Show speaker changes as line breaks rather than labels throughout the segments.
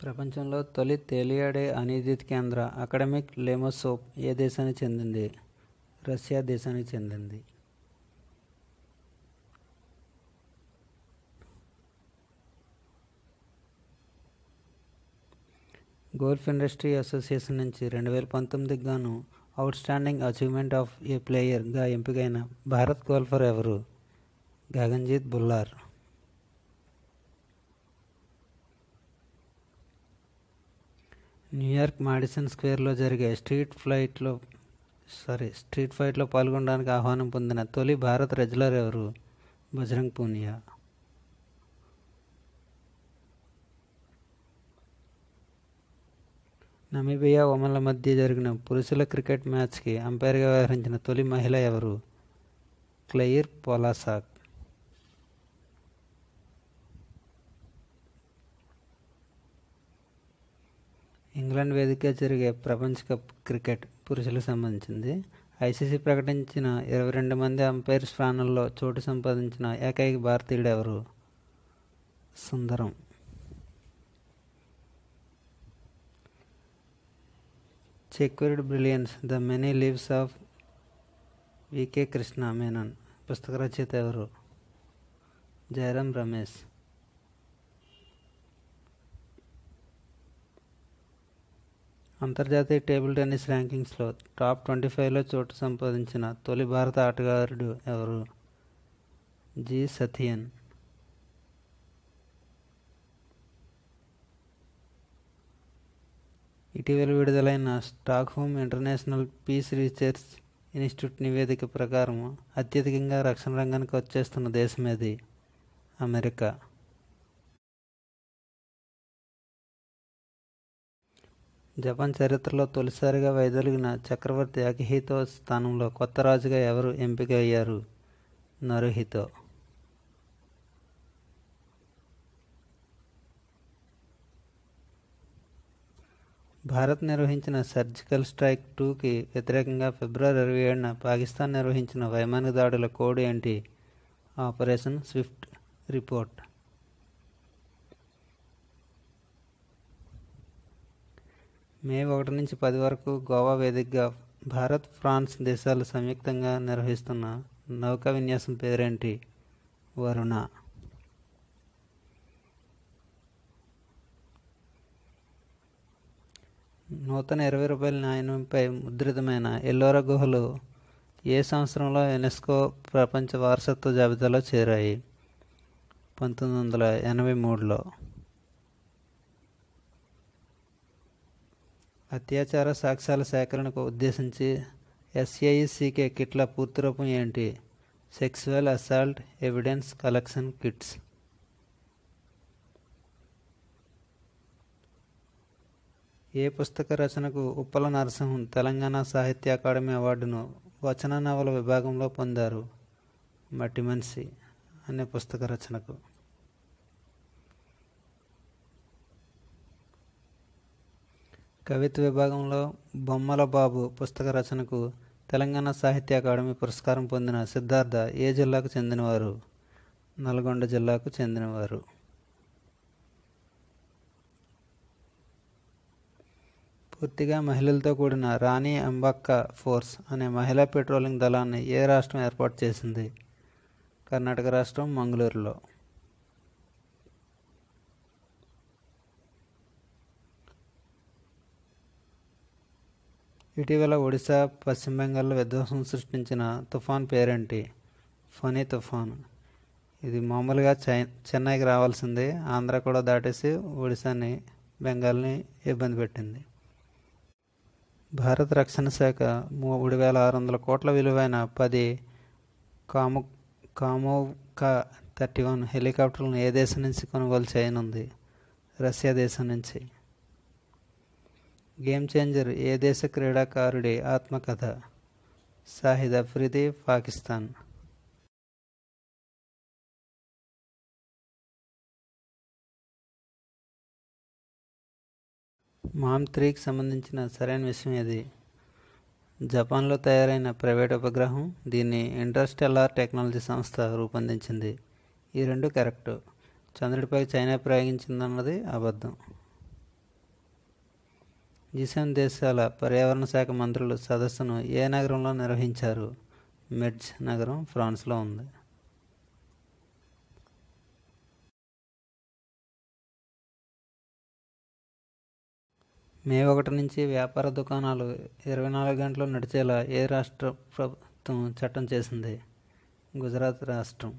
ప్రపంచంలో తొలి తేలియాడే అనియత కేంద్ర అకాడెమిక్ లెమోసోప్ ఏ దేశానికి చెందింది? రష్యా దేశానికి చెందింది. గోల్ఫ్ ఇండస్ట్రీ అసోసియేషన్ నుంచి 2019కి గాను outstanding achievement of a ప్లేయర్గా ఎంపికైన భారత్ గోల్ఫర్ ఎవరు? గగన్జీత్ బుల్లార్. న్యూయార్క్ మాడిసన్ స్క్వేర్లో జరిగే స్ట్రీట్ ఫైట్లో పాల్గొనడానికి ఆహ్వానం పొందిన తొలి భారత రెజ్లర్ ఎవరు? బజరంగ్ పూనియా. నమీబియా ఒమన్ల మధ్య జరిగిన పురుషుల క్రికెట్ మ్యాచ్కి అంపైర్గా వ్యవహరించిన తొలి మహిళ ఎవరు? క్లెయిర్ పొలాసాక్. ఇంగ్లాండ్ వేదికగా జరిగే ప్రపంచ కప్ క్రికెట్ పురుషులకు సంబంధించింది. ఐసీసీ ప్రకటించిన 22 మంది అంపైర్ స్థానాల్లో చోటు సంపాదించిన ఏకైక భారతీయుడు ఎవరు? Sundaram. Chequered brilliance the many lives of V K Krishna Menon పుస్తక రచయిత ఎవరు? జయరాం రమేష్. అంతర్జాతీయ టేబుల్ టెన్నిస్ ర్యాంకింగ్స్లో టాప్ 25లో చోటు సంపాదించిన తొలి భారత ఆటగారుడు ఎవరు? జి సథియన్. ఇటీవల విడుదలైన Stockholm international peace research institute నివేదిక ప్రకారం అత్యధికంగా రక్షణ రంగానికి ఖర్చు చేస్తున్న దేశం ఏది? అమెరికా. జపాన్ చరిత్రలో తొలిసారిగా వైదొలిగిన చక్రవర్తి అకిహితో స్థానంలో కొత్త రాజుగా ఎవరు ఎంపిక అయ్యారు? నరుహితో. భారత్ నిర్వహించిన సర్జికల్ స్ట్రైక్ 2కి వ్యతిరేకంగా ఫిబ్రవరి 27న పాకిస్తాన్ నిర్వహించిన వైమానిక దాడుల కోడ్ ఏంటి? Operation Swift. రిపోర్ట్. మే 1 నుంచి 10 వరకు గోవా వేదికగా భారత్, ఫ్రాన్స్ దేశాలు సంయుక్తంగా నిర్వహిస్తున్న నౌకా విన్యాసం పేరేంటి? వరుణ. నూతన 20 రూపాయల నాణ్యంపై ముద్రితమైన ఎల్లోరా గుహలు ఏ సంవత్సరంలో యునెస్కో ప్రపంచ వారసత్వ జాబితాలో చేరాయి? 1983లో. అత్యాచార సాక్ష్యాల సేకరణకు ఉద్దేశించి SAICK కిట్ల పూర్తి రూపం ఏంటి? Sexual assault evidence collection kits. ఏ పుస్తక రచనకు ఉప్పల నరసింహన్ తెలంగాణ సాహిత్య అకాడమీ అవార్డును వచన నవల విభాగంలో పొందారు? మట్టి మనిషి అనే పుస్తక రచనకు. కవిత్వ విభాగంలో బొమ్మల బాబు పుస్తక రచనకు తెలంగాణ సాహిత్య అకాడమీ పురస్కారం పొందిన సిద్ధార్థ ఏ జిల్లాకు చెందినవారు? నల్గొండ జిల్లాకు చెందినవారు. పూర్తిగా మహిళలతో కూడిన రాణి అంబక్క ఫోర్స్ అనే మహిళా పెట్రోలింగ్ దళాన్ని ఏ రాష్ట్రం ఏర్పాటు చేసింది? కర్ణాటక రాష్ట్రం మంగళూరులో. ఇటీవల ఒడిశా, పశ్చిమ బెంగాల్లో విధ్వంసం సృష్టించిన తుఫాన్ పేరేంటి? ఫనీ తుఫాన్. ఇది మామూలుగా చెన్నైకి రావాల్సిందే, ఆంధ్ర కూడా దాటేసి ఒడిశాని, బెంగాల్ని ఇబ్బంది పెట్టింది. భారత రక్షణ శాఖ 3,600 కోట్ల విలువైన 10 కామోవ్కా-31 హెలికాప్టర్లను ఏ దేశం నుంచి కొనుగోలు చేయనుంది? రష్యా దేశం నుంచి. గేమ్ చేంజర్ ఏ దేశ క్రీడాకారుడి ఆత్మకథ? షాహిద్ అఫ్రిది, పాకిస్తాన్. మామ్ 3కి సంబంధించిన సరైన విషయం ఏది? జపాన్లో తయారైన ప్రైవేట్ ఉపగ్రహం. దీన్ని ఇంటర్స్టెల్లార్ టెక్నాలజీ సంస్థ రూపొందించింది. ఈ రెండు కరెక్టు. చంద్రుడిపై చైనా ప్రయోగించిందన్నది అబద్ధం. G7 దేశాల పర్యావరణ శాఖ మంత్రుల సదస్సును ఏ నగరంలో నిర్వహించారు? మెడ్జ్ నగరం ఫ్రాన్స్లో ఉంది. మే 1 నుంచి వ్యాపార దుకాణాలు 24 గంటలు నడిచేలా ఏ రాష్ట్ర ప్రభుత్వం చట్టం చేసింది? గుజరాత్ రాష్ట్రం.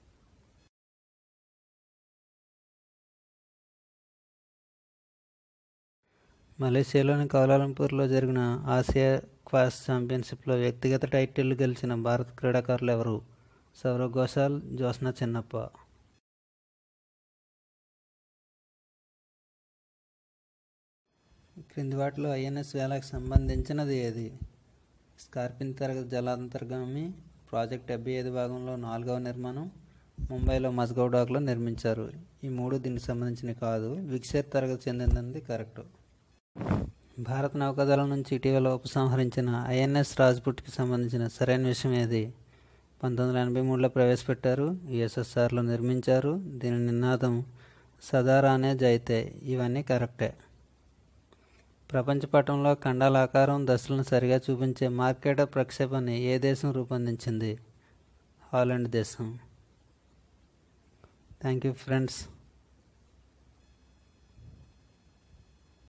మలేషియాలోని కౌలాలంపూర్లో జరిగిన ఆసియా క్వాస్ ఛాంపియన్షిప్లో వ్యక్తిగత టైటిల్ గెలిచిన భారత క్రీడాకారులు ఎవరు? సౌరవ్ ఘోషాల్, జ్యోత్స్న చిన్నప్ప. క్రింది వాటిలో ఐఎన్ఎస్ వేలాకు సంబంధించినది ఏది? స్కార్పిన్ తరగతి జలాంతర్గామి ప్రాజెక్ట్ 75 భాగంలో 4వ నిర్మాణం ముంబైలో మస్గౌ డాక్లో నిర్మించారు. ఈ 3 దీనికి సంబంధించినవి కాదు. విక్సేర్ తరగతి చెందినది కరెక్ట్. భారత నౌకాదళం నుంచి ఇటీవల ఉపసంహరించిన ఐఎన్ఎస్ రాజ్పుట్కి సంబంధించిన సరైన విషయం ఏది? 1983లో ప్రవేశపెట్టారు. యుఎస్ఎస్ఆర్లో నిర్మించారు. దీని నినాదం సదారానే జైతే. ఇవన్నీ కరెక్టే. ప్రపంచ పటంలో ఖండాల ఆకారం దశలను సరిగా చూపించే మార్కెటర్ ప్రక్షేపాన్ని ఏ దేశం రూపొందించింది? హాలండ్ దేశం. Thank you friends.